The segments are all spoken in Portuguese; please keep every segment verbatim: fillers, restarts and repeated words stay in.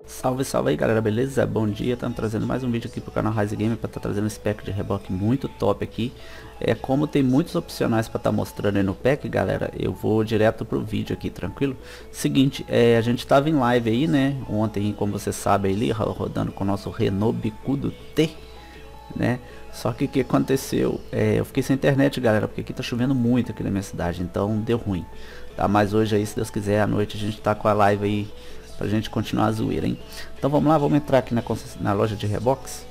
Salve, salve aí galera, beleza? Bom dia, estamos trazendo mais um vídeo aqui pro canal Rise Gamer para estar tá trazendo esse pack de reboque muito top aqui. É, como tem muitos opcionais para estar tá mostrando aí no pack, galera, eu vou direto pro vídeo aqui, tranquilo? Seguinte, é, a gente tava em live aí, né, ontem, como você sabe, aí, rodando com o nosso Renault Bicudo T, né? Só que o que aconteceu, é, eu fiquei sem internet, galera, porque aqui tá chovendo muito aqui na minha cidade, então deu ruim, tá? Mas hoje aí, se Deus quiser, à noite a gente tá com a live aí pra gente continuar a zoeira, hein? Então vamos lá, vamos entrar aqui na, na loja de reboques.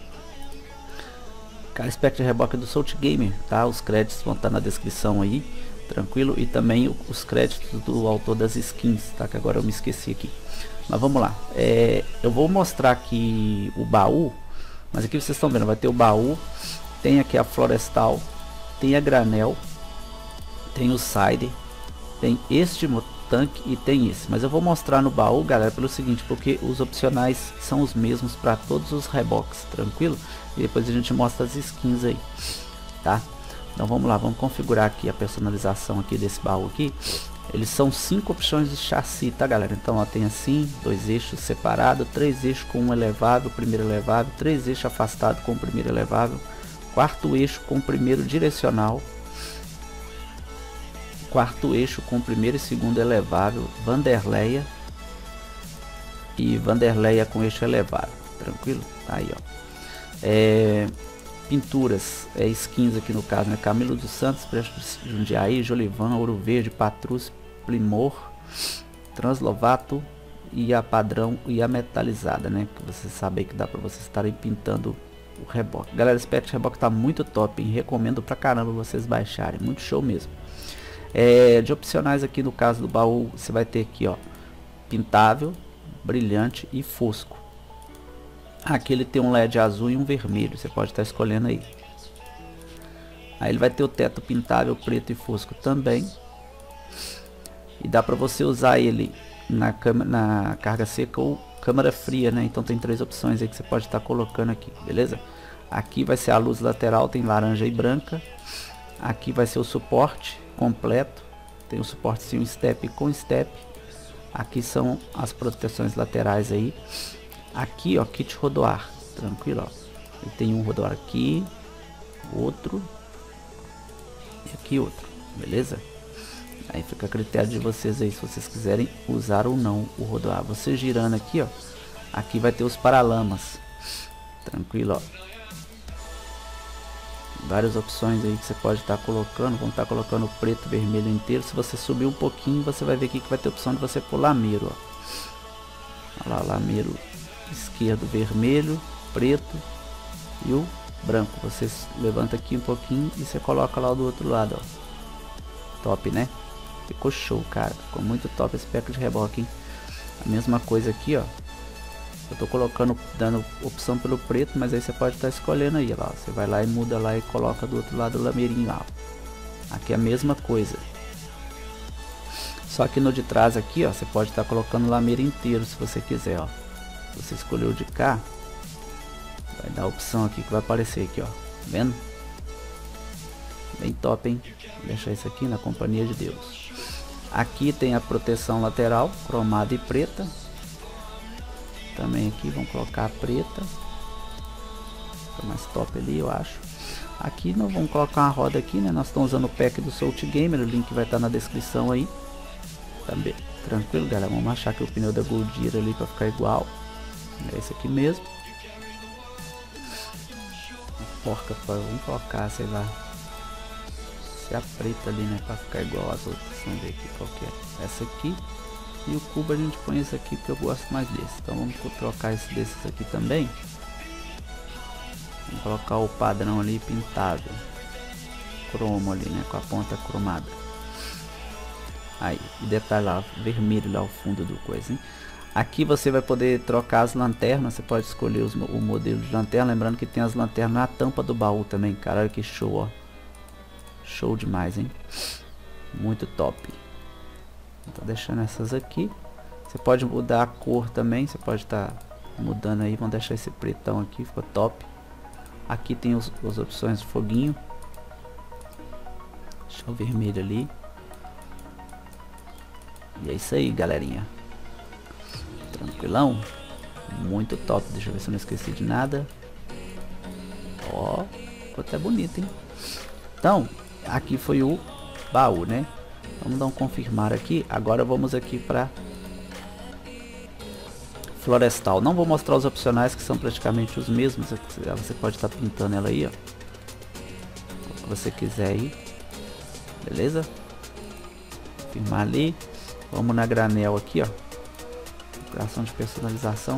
Cara, espectro de reboque do Salt Gamer, tá? Os créditos vão estar na descrição aí, tranquilo? E também os créditos do autor das skins, tá? Que agora eu me esqueci aqui. Mas vamos lá, é, eu vou mostrar aqui o baú, mas aqui vocês estão vendo, vai ter o baú, tem aqui a florestal, tem a granel, tem o side, tem este tanque e tem esse, mas eu vou mostrar no baú, galera, pelo seguinte, porque os opcionais são os mesmos para todos os reboques, tranquilo? E depois a gente mostra as skins aí, tá? Então vamos lá, vamos configurar aqui a personalização aqui desse baú aqui. Eles são cinco opções de chassi, tá, galera? Então ó, tem assim, dois eixos separados, três eixos com um elevável, primeiro elevável, três eixos afastado com o primeiro elevável, quarto eixo com o primeiro direcional, quarto eixo com primeiro e segundo elevável, Vanderleia e Vanderleia com eixo elevável, tranquilo? Tá aí, ó. É, pinturas, é, skins aqui no caso, né? Camilo dos Santos, Jundiaí, Jolivan, Ouro Verde, Patrus, Primor, Translovato e a padrão e a metalizada, né? Que você sabe que dá para vocês estarem pintando o reboque. Galera, esse pack de reboque tá muito top, hein? Recomendo pra caramba vocês baixarem, muito show mesmo. É, de opcionais aqui no caso do baú, você vai ter aqui, ó, pintável, brilhante e fosco. Aqui ele tem um L E D azul e um vermelho, você pode estar escolhendo aí. Aí ele vai ter o teto pintável, preto e fosco também. E dá para você usar ele na, na carga seca ou câmara fria, né? Então tem três opções aí que você pode estar colocando aqui, beleza? Aqui vai ser a luz lateral, tem laranja e branca. Aqui vai ser o suporte completo, tem o suporte sim, um step com step. Aqui são as proteções laterais aí. Aqui ó, kit rodoar, tranquilo, ó. E tem um rodoar aqui, outro e aqui outro, beleza? Aí fica a critério de vocês aí, se vocês quiserem usar ou não o rodoar. Você girando aqui, ó, aqui vai ter os paralamas, tranquilo, ó. Várias opções aí que você pode estar colocando. Vamos estar colocando o preto, vermelho inteiro. Se você subir um pouquinho, você vai ver aqui que vai ter a opção de você pôr lameiro, ó. Olha lá, lameiro esquerdo, vermelho, preto e o branco. Você levanta aqui um pouquinho e você coloca lá do outro lado, ó. Top, né? Ficou show, cara. Ficou muito top esse pack de reboque, hein? A mesma coisa aqui, ó. Eu tô colocando, dando opção pelo preto, mas aí você pode estar escolhendo aí, ó. Você vai lá e muda lá e coloca do outro lado o lameirinho lá. Aqui é a mesma coisa. Só que no de trás aqui, ó, você pode estar colocando o lameiro inteiro se você quiser, ó. Se você escolheu de cá, vai dar a opção aqui que vai aparecer aqui, ó. Tá vendo? Bem top, hein? Vou deixar isso aqui na companhia de Deus. Aqui tem a proteção lateral, cromada e preta. Também aqui vamos colocar a preta, fica mais top ali, eu acho. Aqui nós vamos colocar uma roda aqui, né? Nós estamos usando o pack do Salt Gamer, o link vai estar na descrição aí. Também tranquilo, galera. Vamos achar aqui o pneu da Goodyear ali para ficar igual. É esse aqui mesmo. Porca, vamos colocar, sei lá, se a preta ali, né? Para ficar igual as outras. Vamos ver aqui qual que é. Essa aqui. E o cubo a gente põe esse aqui porque eu gosto mais desse. Então vamos trocar esse desses aqui também. Vamos colocar o padrão ali pintável, cromo ali, né, com a ponta cromada. Aí, e detalhe lá, vermelho lá o fundo do coisa, hein? Aqui você vai poder trocar as lanternas. Você pode escolher os, o modelo de lanterna. Lembrando que tem as lanternas na tampa do baú também. Caralho, que show, ó. Show demais, hein? Muito top. Tô deixando essas aqui. Você pode mudar a cor também. Você pode estar tá mudando aí. Vamos deixar esse pretão aqui, ficou top. Aqui tem os, as opções de foguinho. Deixa o vermelho ali. E é isso aí, galerinha. Tranquilão. Muito top. Deixa eu ver se eu não esqueci de nada. Ó, ficou até bonito, hein? Então, aqui foi o baú, né? Vamos dar um confirmar aqui. Agora vamos aqui para florestal. Não vou mostrar os opcionais, que são praticamente os mesmos. Você pode estar pintando ela aí, ó, o que você quiser aí. Beleza? Confirmar ali. Vamos na granel aqui, ó. Operação de personalização.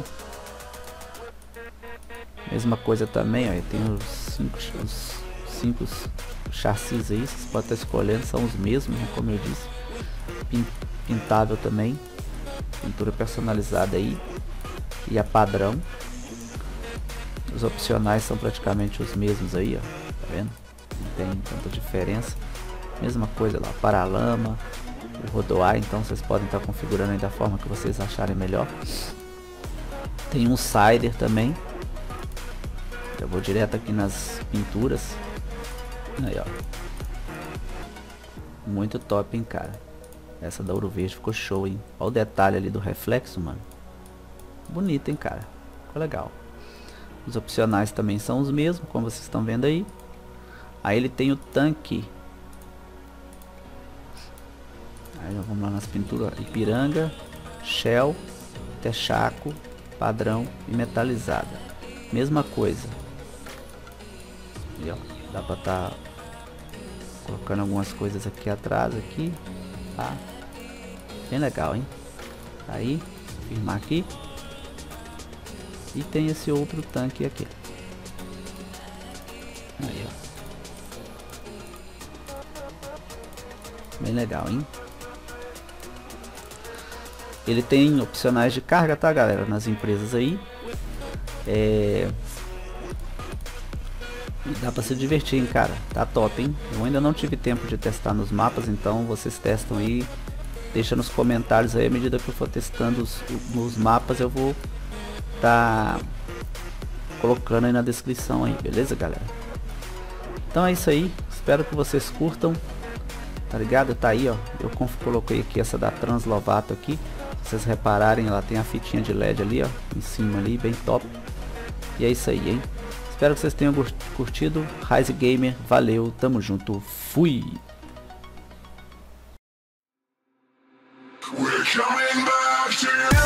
Mesma coisa também, ó. Tem os cinco, os cinco chassis aí. Vocês podem estar escolhendo, são os mesmos, né? Como eu disse. Pintável também. Pintura personalizada aí. E a padrão. Os opcionais são praticamente os mesmos aí, ó. Tá vendo? Não tem tanta diferença. Mesma coisa lá, paralama. O rodoar, então vocês podem estar configurando aí da forma que vocês acharem melhor. Tem um sider também. Eu vou direto aqui nas pinturas. Aí, ó. Muito top, hein, cara. Essa da ouro verde ficou show, hein. Olha o detalhe ali do reflexo, mano. Bonito, hein, cara. Ficou legal. Os opcionais também são os mesmos, como vocês estão vendo aí. Aí ele tem o tanque. Aí vamos lá nas pinturas, Ipiranga, Shell, Texaco, padrão e metalizada. Mesma coisa. E, ó, dá pra tá colocando algumas coisas aqui atrás, aqui, tá? Bem legal, hein? Aí, firmar aqui. E tem esse outro tanque aqui. Aí, ó. Bem legal, hein? Ele tem opcionais de carga, tá, galera? Nas empresas aí. É... Dá pra se divertir, hein, cara. Tá top, hein? Eu ainda não tive tempo de testar nos mapas, então vocês testam aí. Deixa nos comentários aí, à medida que eu for testando os, nos mapas, eu vou tá colocando aí na descrição aí, beleza, galera? Então é isso aí. Espero que vocês curtam. Tá ligado? Tá aí, ó. Eu coloquei aqui essa da Trans Lovato aqui. Se vocês repararem, ela tem a fitinha de L E D ali, ó, em cima ali, bem top. E é isso aí, hein? Espero que vocês tenham curtido. Rise Gamer, valeu, tamo junto, fui! We're coming back to you.